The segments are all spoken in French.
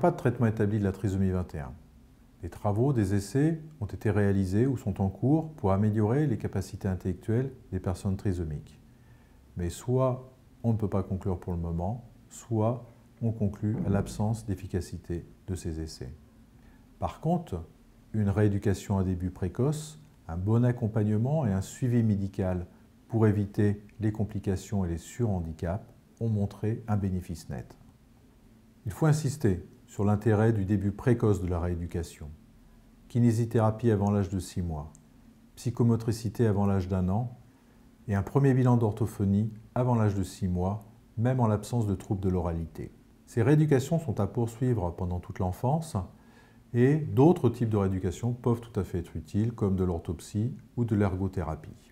pas de traitement établi de la trisomie 21. Des travaux, des essais ont été réalisés ou sont en cours pour améliorer les capacités intellectuelles des personnes trisomiques. Mais soit on ne peut pas conclure pour le moment, soit on conclut à l'absence d'efficacité de ces essais. Par contre, une rééducation à début précoce, un bon accompagnement et un suivi médical pour éviter les complications et les surhandicaps ont montré un bénéfice net. Il faut insister sur l'intérêt du début précoce de la rééducation. Kinésithérapie avant l'âge de 6 mois, psychomotricité avant l'âge d'1 an et un premier bilan d'orthophonie avant l'âge de 6 mois, même en l'absence de troubles de l'oralité. Ces rééducations sont à poursuivre pendant toute l'enfance et d'autres types de rééducation peuvent tout à fait être utiles, comme de l'orthopsie ou de l'ergothérapie.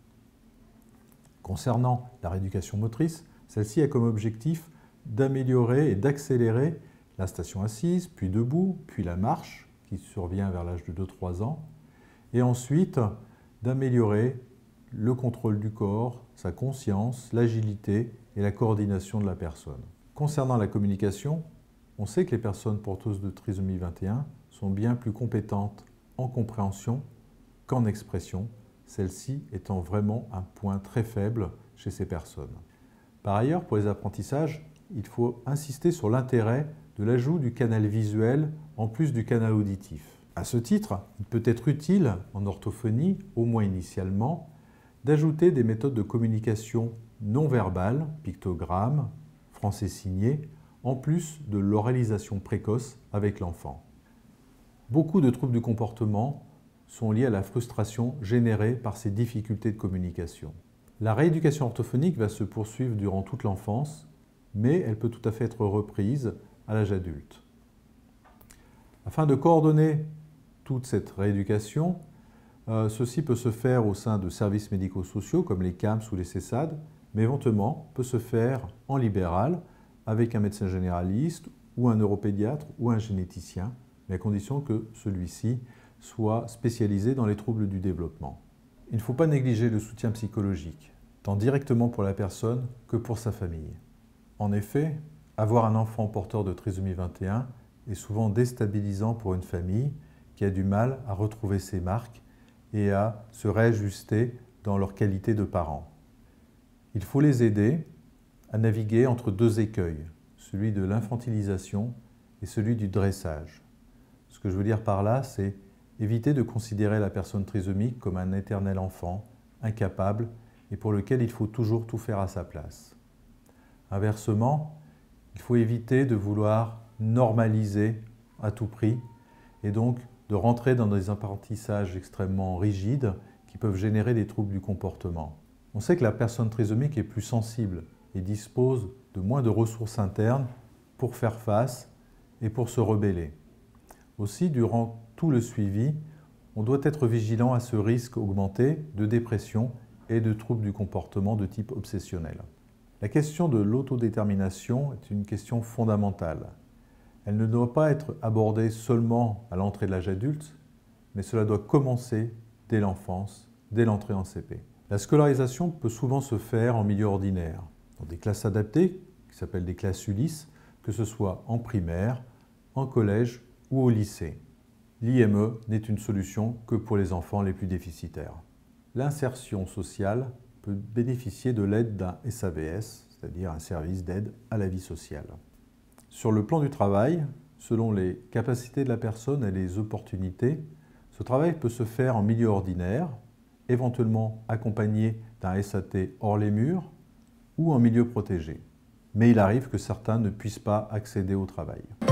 Concernant la rééducation motrice, celle-ci a comme objectif d'améliorer et d'accélérer la station assise, puis debout, puis la marche, qui survient vers l'âge de 2-3 ans, et ensuite d'améliorer le contrôle du corps, sa conscience, l'agilité et la coordination de la personne. Concernant la communication, on sait que les personnes porteuses de trisomie 21 sont bien plus compétentes en compréhension qu'en expression, celle-ci étant vraiment un point très faible chez ces personnes. Par ailleurs, pour les apprentissages, il faut insister sur l'intérêt de l'ajout du canal visuel en plus du canal auditif. À ce titre, il peut être utile, en orthophonie, au moins initialement, d'ajouter des méthodes de communication non verbale, pictogrammes, français signé, en plus de l'oralisation précoce avec l'enfant. Beaucoup de troubles du comportement sont liés à la frustration générée par ces difficultés de communication. La rééducation orthophonique va se poursuivre durant toute l'enfance, mais elle peut tout à fait être reprise à l'âge adulte. Afin de coordonner toute cette rééducation, ceci peut se faire au sein de services médico-sociaux comme les CAMS ou les CESAD, mais éventuellement peut se faire en libéral avec un médecin généraliste ou un neuropédiatre ou un généticien, mais à condition que celui-ci soit spécialisé dans les troubles du développement. Il ne faut pas négliger le soutien psychologique, tant directement pour la personne que pour sa famille. En effet, avoir un enfant porteur de trisomie 21 est souvent déstabilisant pour une famille qui a du mal à retrouver ses marques et à se réajuster dans leur qualité de parents. Il faut les aider à naviguer entre deux écueils, celui de l'infantilisation et celui du dressage. Ce que je veux dire par là, c'est éviter de considérer la personne trisomique comme un éternel enfant, incapable et pour lequel il faut toujours tout faire à sa place. Inversement, il faut éviter de vouloir normaliser à tout prix et donc de rentrer dans des apprentissages extrêmement rigides qui peuvent générer des troubles du comportement. On sait que la personne trisomique est plus sensible et dispose de moins de ressources internes pour faire face et pour se rebeller. Aussi, durant tout le suivi, on doit être vigilant à ce risque augmenté de dépression et de troubles du comportement de type obsessionnel. La question de l'autodétermination est une question fondamentale. Elle ne doit pas être abordée seulement à l'entrée de l'âge adulte, mais cela doit commencer dès l'enfance, dès l'entrée en CP. La scolarisation peut souvent se faire en milieu ordinaire, dans des classes adaptées, qui s'appellent des classes Ulysse, que ce soit en primaire, en collège ou au lycée. L'IME n'est une solution que pour les enfants les plus déficitaires. L'insertion sociale peut bénéficier de l'aide d'un SAVS, c'est-à-dire un service d'aide à la vie sociale. Sur le plan du travail, selon les capacités de la personne et les opportunités, ce travail peut se faire en milieu ordinaire, éventuellement accompagné d'un SAT hors les murs ou en milieu protégé. Mais il arrive que certains ne puissent pas accéder au travail.